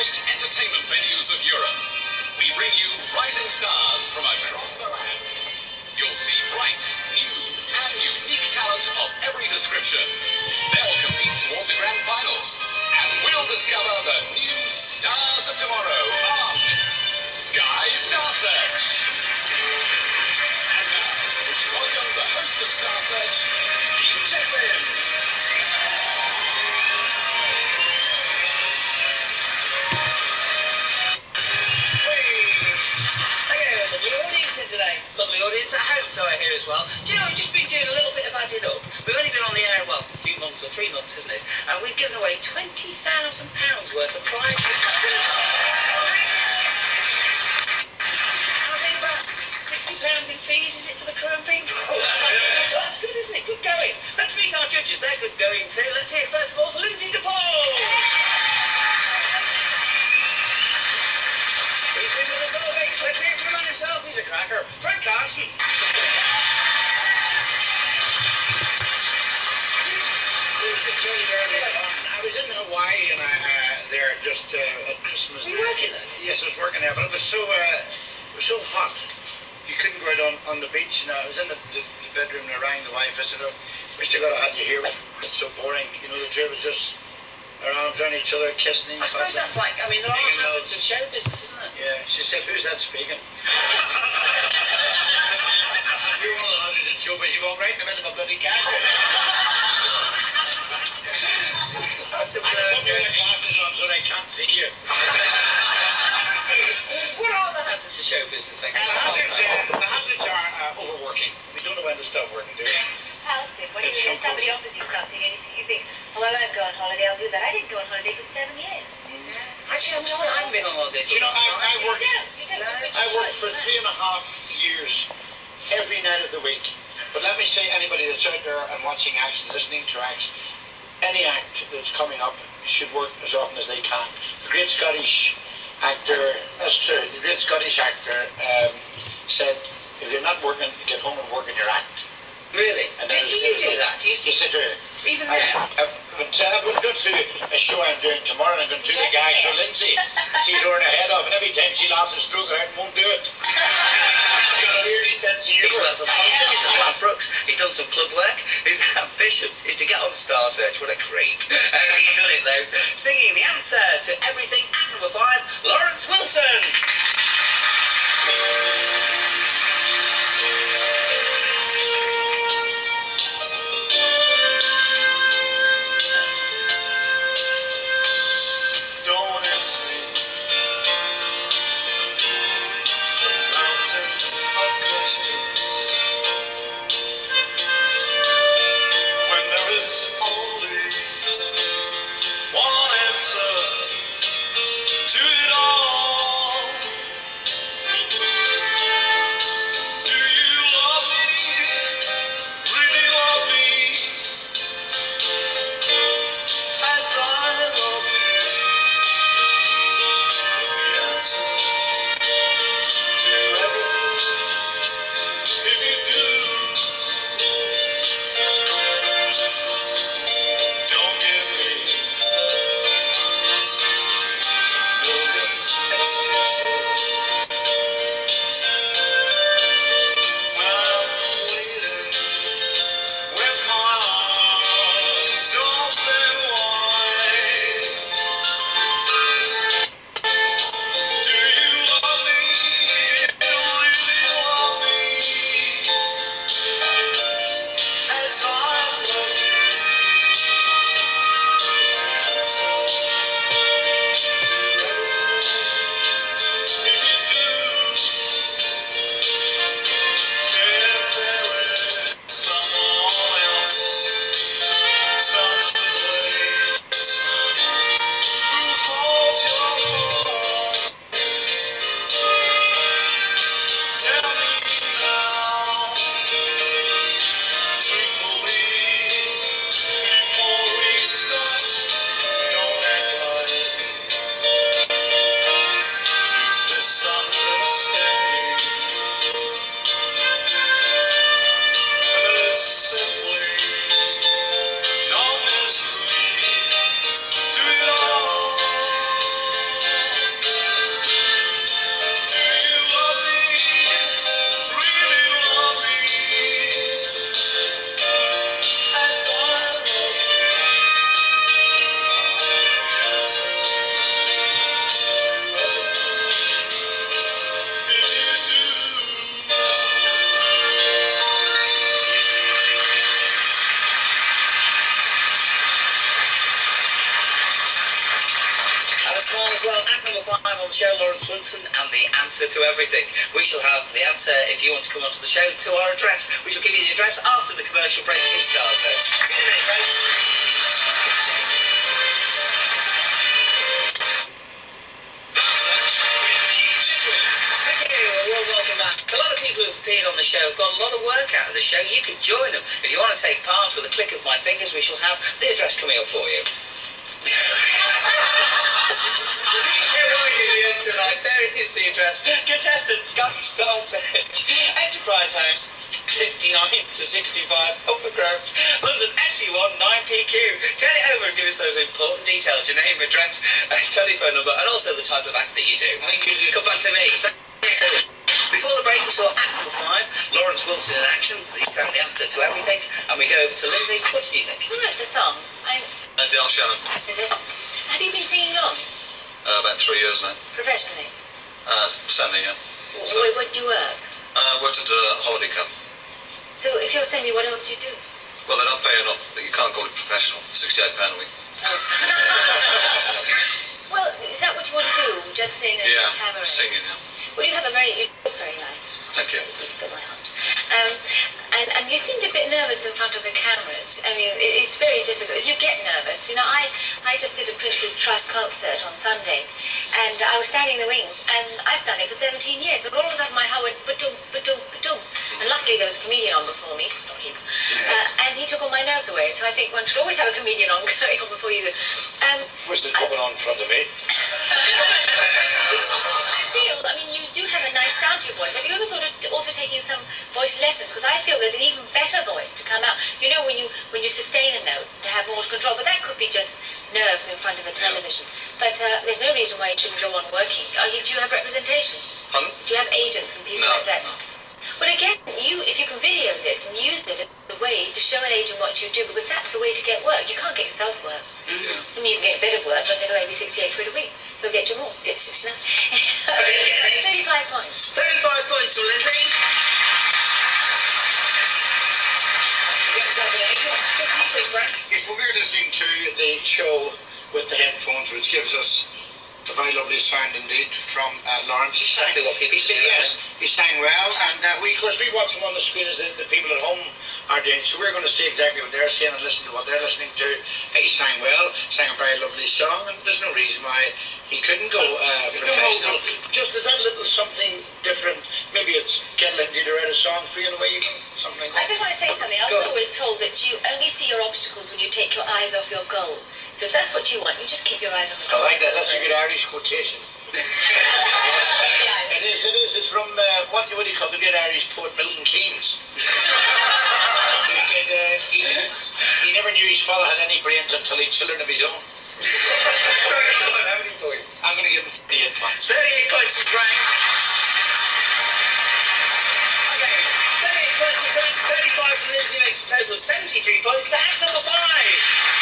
great entertainment venues of Europe, we bring you rising stars from across the land. You'll see bright, new, and unique talent of every description. They'll compete toward the grand finals, and we'll discover the new stars of tomorrow on Sky Star Search. And now, we welcome the host of Star Search, Dean Chapman. Today. Lovely audience at home, so I hear as well. Do you know, we've just been doing a little bit of adding up. We've only been on the air, well, a few months or 3 months, isn't it? And we've given away £20,000 worth of prizes. I think about £60 in fees, is it, for the crew and people? That's good, isn't it? Good going. Let's meet our judges. They're good going too. Let's hear it first of all for Lindsay DePaul. Let's hear it for the man himself, he's a cracker. Frank Carson. I was in Hawaii and there just at Christmas. Were you working there? Yes, I was working there, but it was so hot. You couldn't go out on the beach. And I was in the bedroom and I rang the wife. I said, "Oh, wish to God I had you here. It's so boring. You know, the two of us just arms around each other, kissing. I suppose that's like, I mean, there are hazards of show business, isn't there? Yeah, she said, "Who's that speaking?" You're one of the hazards of show business. You walk right in the middle of a bloody cat. I put the glasses on so they can't see you. What are the hazards of show business, then? The hazards are overworking. We don't know when to stop working, do we? Compulsive. When somebody offers you something and you think, "Oh, I won't go on holiday, I'll do that." I didn't go on holiday for 7 years. Actually, I'm sorry, I haven't been on holiday. Do you know, I worked for 3.5 years every night of the week. But let me say, anybody that's out there and watching acts and listening to acts, any act that's coming up should work as often as they can. The great Scottish actor, that's true, the great Scottish actor said, "If you're not working, get home and work in your act." Really? Do you do that? Do you sit there? Even there? I'm going to go through a show I'm doing tomorrow and I'm going to do the gags for Lindsay. She's throwing her head off and every time she laughs and stroke her out and won't do it. She's got a weirdly sense of humour. He's worked for Ponton, he's at Ladbrokes, he's done some club work. His ambition is to get on Star Search. What a creep. He's done it though. Singing the answer to everything at number 5, Lawrence Wilson. as well, act number 5 on the show, Lawrence Wilson, and the answer to everything. We shall have the answer if you want to come onto the show to our address. We shall give you the address after the commercial break in Star Search. See you in a minute, folks. A lot of people who've appeared on the show have got a lot of work out of the show. You can join them. If you want to take part with a click of my fingers, we shall have the address coming up for you. Here we do the end tonight. There is the address. Contestant Sky Star Search. Enterprise House, 59 to 65 Upper Grove, London SE1 9PQ. Turn it over and give us those important details, your name, address, telephone number, and also the type of act that you do. Thank you. Come back to me. Before the break, we saw act number 5, Lawrence Wilson in action. He found the answer to everything. And we go over to Lindsay. What did you think? Who wrote the song? Dale Shannon. Is it? Have you been singing long? About 3 years now. Professionally? Standing, yeah. Where do you work? Worked at a holiday camp. So if you're singing, what else do you do? Well, they don't pay enough. You can't call it professional. £68 a week. Oh. Well, is that what you want to do? Just sing and cabaret? Singing, yeah. Well, you look very nice. Thank you. It's still my heart. And you seemed a bit nervous in front of the cameras. I mean, it's very difficult. If you get nervous, I just did a Prince's Trust concert on Sunday, and I was standing in the wings, and I've done it for 17 years, and all of a sudden my heart went ba-dum, ba-dum, ba-dum. And luckily there was a comedian on before me, not him, and he took all my nerves away. So I think one should always have a comedian on going on before you go. Was it coming on in front of me? I mean, you do have a nice sound to your voice. Have you ever thought of also taking some voice lessons? Because I feel there's an even better voice to come out. You know, when you sustain a note, to have more control. But that could be just nerves in front of a television. But there's no reason why you shouldn't go on working. Do you have representation? Pardon? Do you have agents and people like that? But again, if you can video this and use it as a way to show an agent what you do, because that's the way to get work. You can't get yourself work. I mean, you can get a bit of work, but it'll only be 68 quid a week. They'll get you more. Get 69. 35 points. 35 points for Lindsay. Yes, well, we're listening to the show with the headphones, which gives us a very lovely sound indeed from Lawrence. Exactly what people say. Yes, he sang well, and of course we watch him on the screen as the people at home are doing, so we're going to see exactly what they're saying and listen to what they're listening to. He sang well, sang a very lovely song, and there's no reason why he couldn't go professional. Just as that little something different, maybe it's get Lindsay to write a song for you in a way, something like that. I just want to say something. I was always told that you only see your obstacles when you take your eyes off your goal. So if that's what you want, you just keep your eyes on the goal. I like that. That's a good Irish quotation. It is. It's from, what do you call the great Irish poet Milton Keynes. He said he never knew his father had any brains until he had children of his own. How many points? I'm going to give him 38 points. 38 points for Frank. Okay, 38 points for Frank, 35 for Lindsay makes a total of 73 points to act number 5.